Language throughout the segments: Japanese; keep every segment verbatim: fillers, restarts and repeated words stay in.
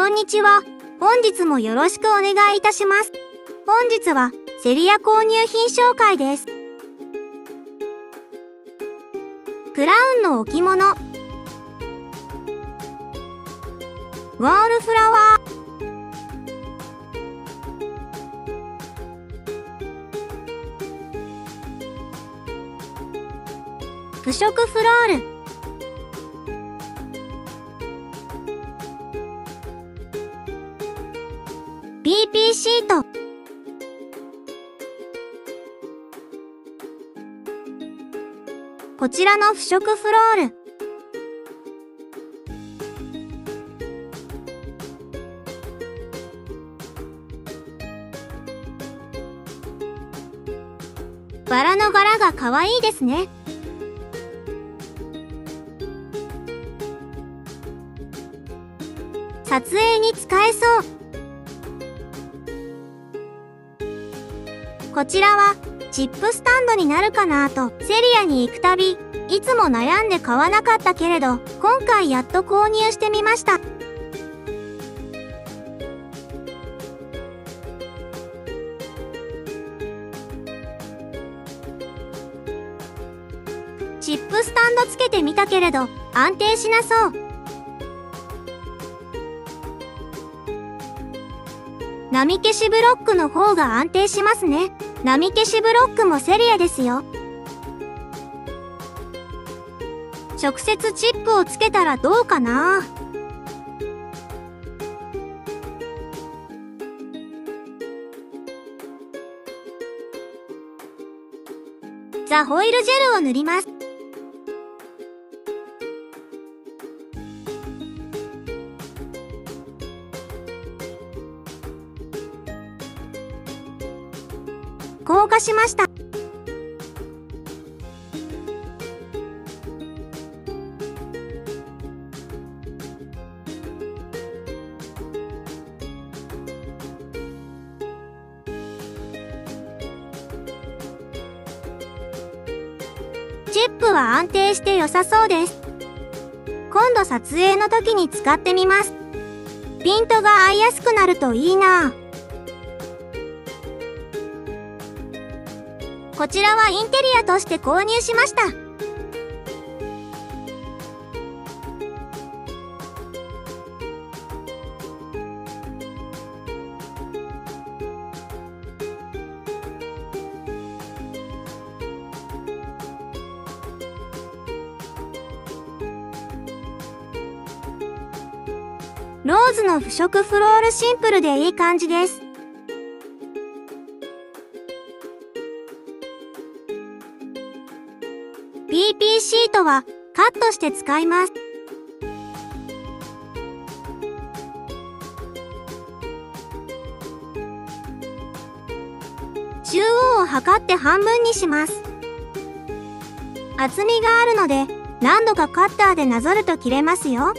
こんにちは。本日もよろしくお願いいたします。本日はセリア購入品紹介です。クラウンの置物。ウォールフラワー。不織フロール。ピーピー シート。こちらの不織フロール。バラの柄が可愛いですね。撮影に使えそう。こちらはチップスタンドになるかなとセリアに行くたびいつも悩んで買わなかったけれど今回やっと購入してみました。チップスタンドつけてみたけれど安定しなそう。波消しブロックの方が安定しますね。波消しブロックもセリアですよ。直接チップをつけたらどうかな。ザホイルジェルを塗ります。硬化しました。チップは安定して良さそうです。今度撮影の時に使ってみます。ピントが合いやすくなるといいな。こちらはインテリアとして購入しました。ローズの不織フロールシンプルでいい感じです。ピーピー シートはカットして使います。中央を測って半分にします。厚みがあるので何度かカッターでなぞると切れますよ。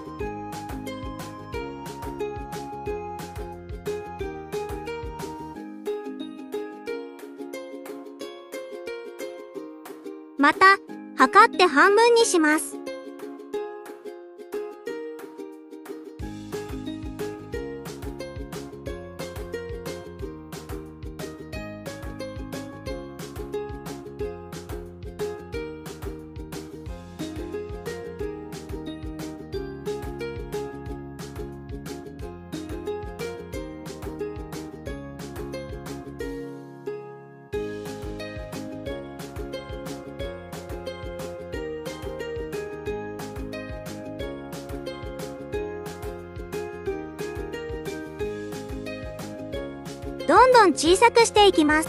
また測って半分にします。どんどん小さくしていきます。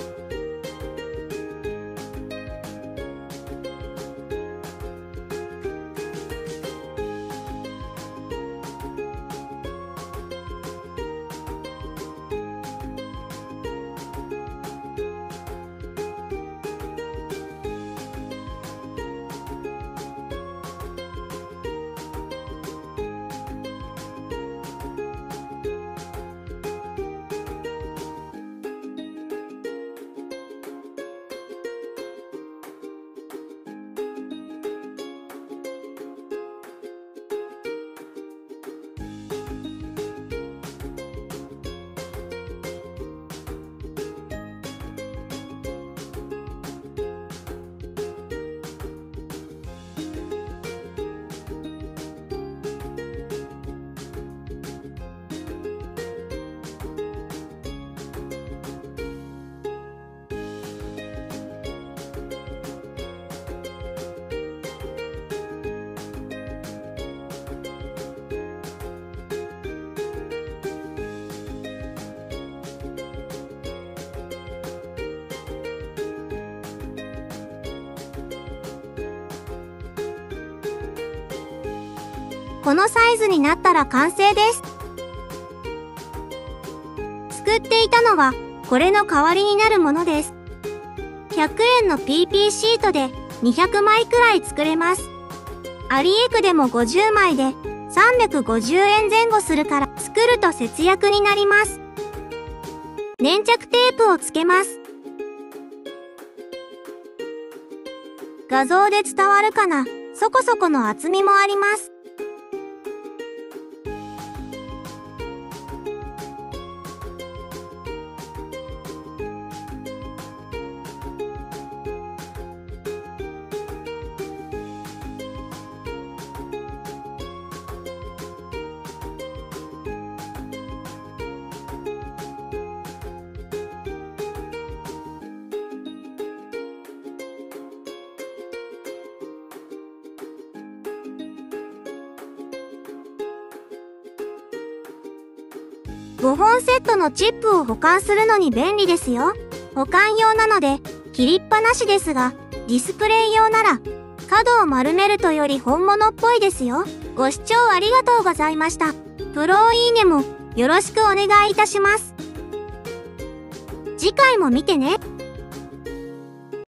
このサイズになったら完成です。作っていたのは、これの代わりになるものです。ひゃくえんの ピーピー シートでにひゃくまいくらい作れます。アリエクでもごじゅうまいでさんびゃくごじゅうえんぜん後するから作ると節約になります。粘着テープをつけます。画像で伝わるかな、そこそこの厚みもあります。ごほんセットのチップを保管するのに便利ですよ。保管用なので切りっぱなしですが、ディスプレイ用なら角を丸めるとより本物っぽいですよ。ご視聴ありがとうございました。フォローいいねもよろしくお願いいたします。次回も見てね。